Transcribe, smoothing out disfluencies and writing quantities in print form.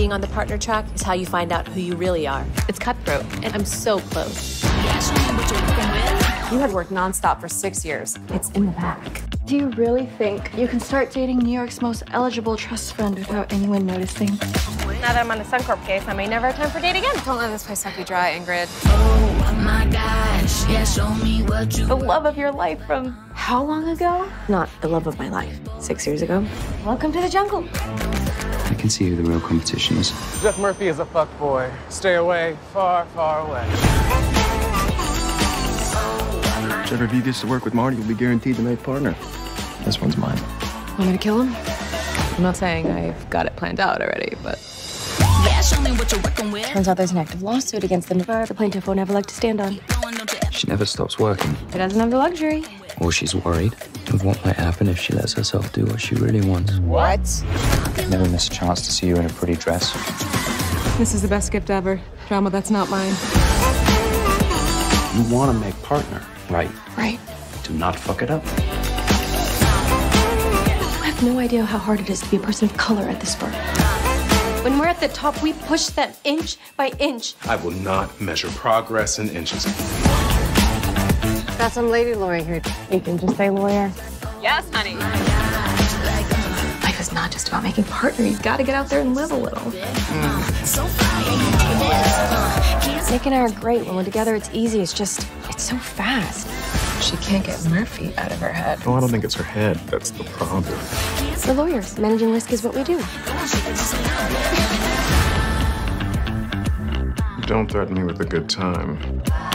being on the partner track is how you find out who you really are. It's cutthroat, and I'm so close. You had worked nonstop for 6 years. It's in the back. Do you really think you can start dating New York's most eligible trust fund without anyone noticing? Now that I'm on a Suncorp case, I may never have time for a date again. Don't let this place suck you dry, Ingrid. Oh my gosh, yeah, show me what you The love of your life from how long ago? Not the love of my life. 6 years ago. Welcome to the jungle. I can see who the real competition is. Jeff Murphy is a fuckboy. Stay away, far, far away. Whichever of you gets to work with Marty will be guaranteed the night partner. This one's mine. Want me to kill him? I'm not saying I've got it planned out already, but... Yeah, show me what you're working with. Turns out there's an active lawsuit against them the plaintiff won't ever like to stand on. She never stops working. It doesn't have the luxury. Or she's worried of what might happen if she lets herself do what she really wants. What? Never miss a chance to see you in a pretty dress. This is the best gift ever. Drama that's not mine. You want to make partner, right? Right. Do not fuck it up. I have no idea how hard it is to be a person of color at this firm. When we're at the top, we push them inch by inch. I will not measure progress in inches. Got some lady lawyer here. You can just say lawyer. Yes, honey. Life is not just about making partner. You've got to get out there and live a little. Nick and I are great. When we're together, it's easy. It's so fast. She can't get Murphy out of her head. Oh, I don't think it's her head. That's the problem. The lawyers. Managing risk is what we do. Don't threaten me with a good time.